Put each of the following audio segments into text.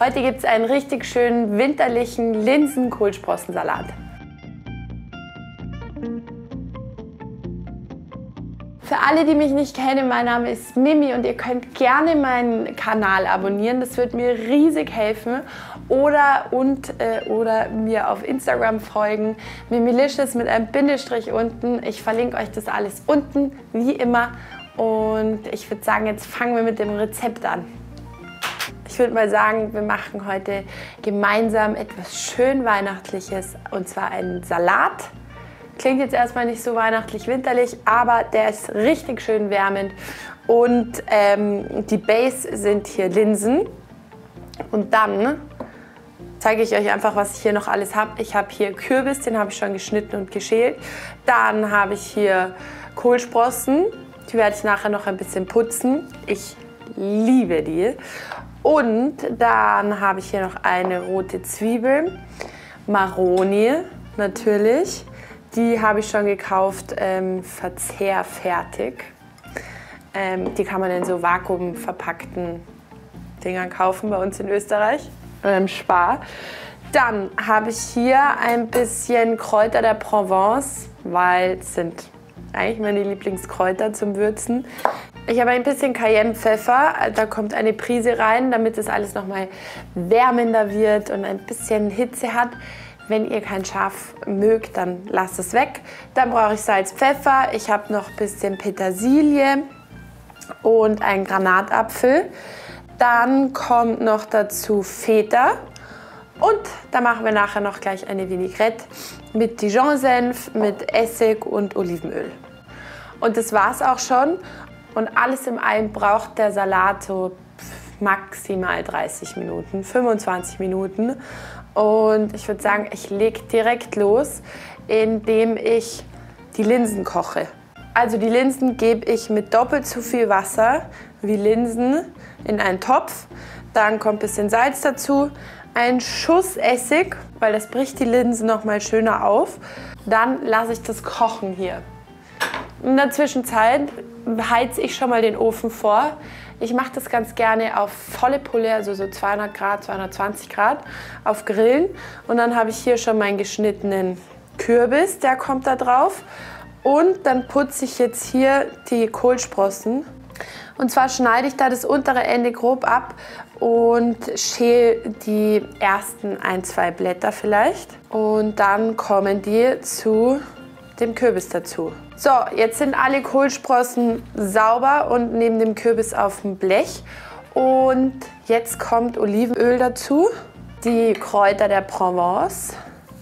Heute gibt es einen richtig schönen winterlichen Linsen-Kohlsprossensalat. Für alle, die mich nicht kennen, mein Name ist Mimi und ihr könnt gerne meinen Kanal abonnieren. Das wird mir riesig helfen. Oder mir auf Instagram folgen. Mimilicious mit einem Bindestrich unten. Ich verlinke euch das alles unten, wie immer. Und ich würde sagen, jetzt fangen wir mit dem Rezept an. Ich würde mal sagen, wir machen heute gemeinsam etwas schön Weihnachtliches, und zwar einen Salat. Klingt jetzt erstmal nicht so weihnachtlich-winterlich, aber der ist richtig schön wärmend. Und die Base sind hier Linsen. Und dann zeige ich euch einfach, was ich hier noch alles habe. Ich habe hier Kürbis, den habe ich schon geschnitten und geschält. Dann habe ich hier Kohlsprossen, die werde ich nachher noch ein bisschen putzen. Ich liebe die. Und dann habe ich hier noch eine rote Zwiebel, Maroni natürlich. Die habe ich schon gekauft, verzehrfertig. Die kann man in so vakuumverpackten Dingern kaufen bei uns in Österreich oder im Spar. Dann habe ich hier ein bisschen Kräuter der Provence, weil es sind eigentlich meine Lieblingskräuter zum Würzen. Ich habe ein bisschen Cayennepfeffer, da kommt eine Prise rein, damit das alles nochmal wärmender wird und ein bisschen Hitze hat. Wenn ihr kein Scharf mögt, dann lasst es weg. Dann brauche ich Salz, Pfeffer, ich habe noch ein bisschen Petersilie und einen Granatapfel. Dann kommt noch dazu Feta und da machen wir nachher noch gleich eine Vinaigrette mit Dijon-Senf, mit Essig und Olivenöl. Und das war's auch schon. Und alles in allem braucht der Salat so maximal 30 Minuten, 25 Minuten. Und ich würde sagen, ich lege direkt los, indem ich die Linsen koche. Also die Linsen gebe ich mit doppelt so viel Wasser wie Linsen in einen Topf. Dann kommt ein bisschen Salz dazu, ein Schuss Essig, weil das bricht die Linsen noch mal schöner auf. Dann lasse ich das kochen hier. In der Zwischenzeit heize ich schon mal den Ofen vor. Ich mache das ganz gerne auf volle Pulle, also so 200 Grad, 220 Grad auf Grillen. Und dann habe ich hier schon meinen geschnittenen Kürbis, der kommt da drauf. Und dann putze ich jetzt hier die Kohlsprossen. Und zwar schneide ich da das untere Ende grob ab und schäle die ersten 1-2 Blätter vielleicht. Und dann kommen die zu dem Kürbis dazu. So, jetzt sind alle Kohlsprossen sauber und neben dem Kürbis auf dem Blech. Und jetzt kommt Olivenöl dazu, die Kräuter der Provence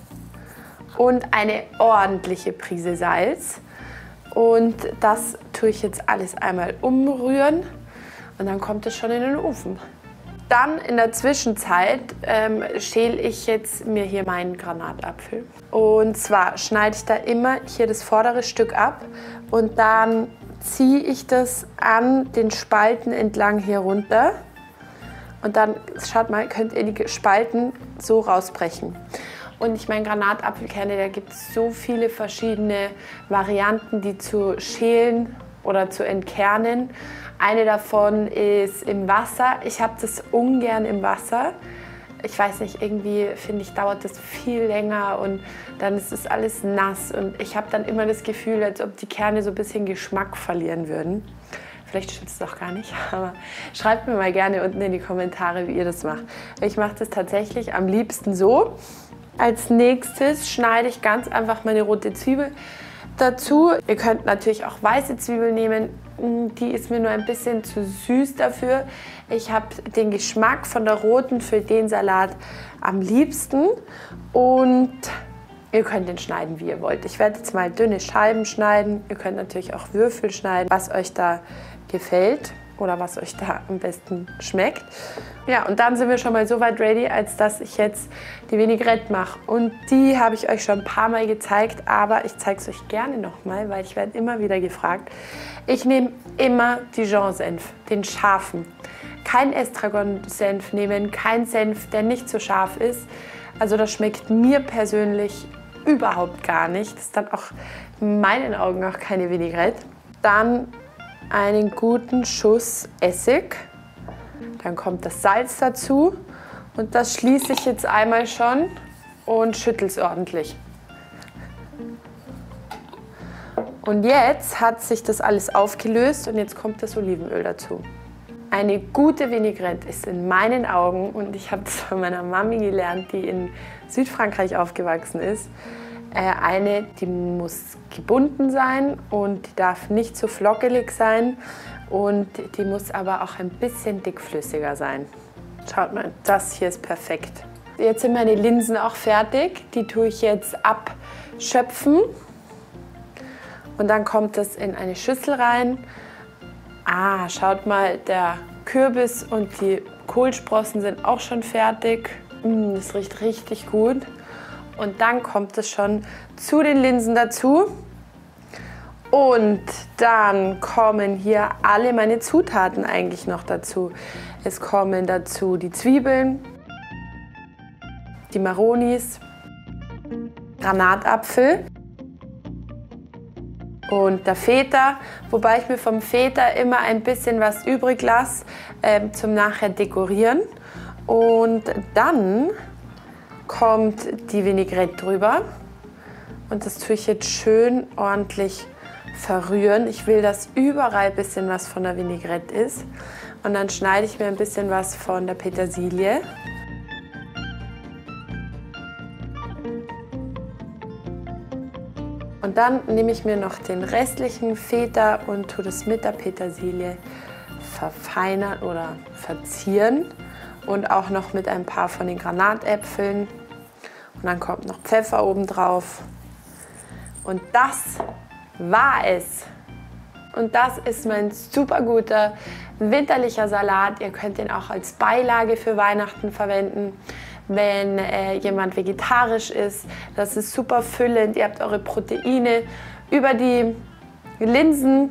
und eine ordentliche Prise Salz. Und das tue ich jetzt alles einmal umrühren und dann kommt es schon in den Ofen. Dann in der Zwischenzeit schäle ich jetzt mir hier meinen Granatapfel. Und zwar schneide ich da immer hier das vordere Stück ab und dann ziehe ich das an den Spalten entlang hier runter. Und dann, schaut mal, könnt ihr die Spalten so rausbrechen. Und ich meine, Granatapfelkerne, da gibt es so viele verschiedene Varianten, die zu schälen oder zu entkernen. Eine davon ist im Wasser. Ich habe das ungern im Wasser. Ich weiß nicht, irgendwie finde ich, dauert das viel länger und dann ist das alles nass. Und ich habe dann immer das Gefühl, als ob die Kerne so ein bisschen Geschmack verlieren würden. Vielleicht stimmt es doch gar nicht, aber schreibt mir mal gerne unten in die Kommentare, wie ihr das macht. Ich mache das tatsächlich am liebsten so. Als nächstes schneide ich ganz einfach meine rote Zwiebel dazu. Ihr könnt natürlich auch weiße Zwiebel nehmen. Die ist mir nur ein bisschen zu süß dafür. Ich habe den Geschmack von der roten für den Salat am liebsten. Und ihr könnt den schneiden, wie ihr wollt. Ich werde jetzt mal dünne Scheiben schneiden. Ihr könnt natürlich auch Würfel schneiden, was euch da gefällt oder was euch da am besten schmeckt. Ja, und dann sind wir schon mal so weit ready, als dass ich jetzt die Vinaigrette mache. Und die habe ich euch schon ein paar Mal gezeigt, aber ich zeige es euch gerne nochmal, weil ich werde immer wieder gefragt. Ich nehme immer Dijon-Senf, den scharfen. Kein Estragon-Senf nehmen, kein Senf, der nicht so scharf ist. Also das schmeckt mir persönlich überhaupt gar nicht. Das ist dann auch in meinen Augen auch keine Vinaigrette. Dann einen guten Schuss Essig. Dann kommt das Salz dazu Und das schließe ich jetzt einmal schon und schüttel es ordentlich. Und jetzt hat sich das alles aufgelöst und jetzt kommt das Olivenöl dazu. Eine gute Vinaigrette ist in meinen Augen, und ich habe das von meiner Mami gelernt, die in Südfrankreich aufgewachsen ist, die muss gebunden sein und die darf nicht zu flockelig sein und die muss aber auch ein bisschen dickflüssiger sein. Schaut mal, das hier ist perfekt. Jetzt sind meine Linsen auch fertig. Die tue ich jetzt abschöpfen und dann kommt das in eine Schüssel rein. Ah, schaut mal, der Kürbis und die Kohlsprossen sind auch schon fertig. Das riecht richtig gut. Und dann kommt es schon zu den Linsen dazu. Und dann kommen hier alle meine Zutaten eigentlich noch dazu. Es kommen dazu die Zwiebeln, die Maronis, Granatapfel und der Feta, wobei ich mir vom Feta immer ein bisschen was übrig lasse zum nachher dekorieren. Und dann kommt die Vinaigrette drüber und das tue ich jetzt schön ordentlich verrühren. Ich will, dass überall ein bisschen was von der Vinaigrette ist. Und dann schneide ich mir ein bisschen was von der Petersilie. Und dann nehme ich mir noch den restlichen Feta und tue das mit der Petersilie verfeinern oder verzieren. Und auch noch mit ein paar von den Granatäpfeln. Und dann kommt noch Pfeffer oben drauf. Und das war es. Und das ist mein super guter winterlicher Salat. Ihr könnt den auch als Beilage für Weihnachten verwenden, wenn jemand vegetarisch ist. Das ist super füllend. Ihr habt eure Proteine über die Linsen.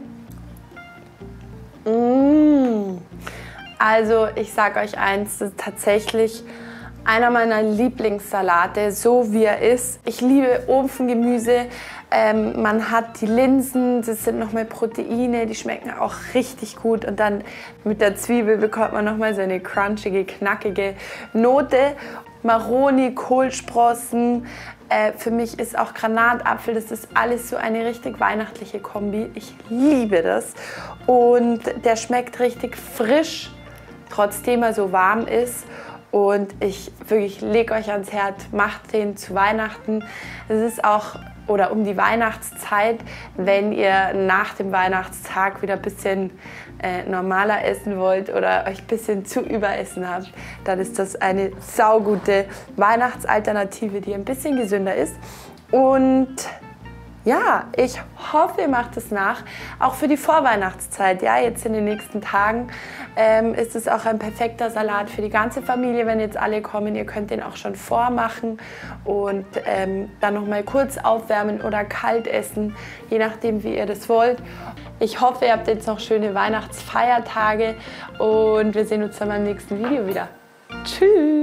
Also ich sage euch eins, das ist tatsächlich einer meiner Lieblingssalate, so wie er ist. Ich liebe Ofengemüse. Man hat die Linsen, das sind nochmal Proteine, die schmecken auch richtig gut. Und dann mit der Zwiebel bekommt man nochmal so eine crunchige, knackige Note. Maroni, Kohlsprossen, für mich ist auch Granatapfel, das ist alles so eine richtig weihnachtliche Kombi. Ich liebe das. Und der schmeckt richtig frisch, trotzdem er so warm ist. Und ich wirklich lege euch ans Herz, macht den zu Weihnachten. Es ist auch, oder um die Weihnachtszeit, wenn ihr nach dem Weihnachtstag wieder ein bisschen normaler essen wollt oder euch ein bisschen zu überessen habt, dann ist das eine saugute Weihnachtsalternative, die ein bisschen gesünder ist. Und ja, ich hoffe, ihr macht es nach, auch für die Vorweihnachtszeit. Ja, jetzt in den nächsten Tagen ist es auch ein perfekter Salat für die ganze Familie, wenn jetzt alle kommen. Ihr könnt den auch schon vormachen und dann noch mal kurz aufwärmen oder kalt essen, je nachdem, wie ihr das wollt. Ich hoffe, ihr habt jetzt noch schöne Weihnachtsfeiertage und wir sehen uns dann beim nächsten Video wieder. Tschüss!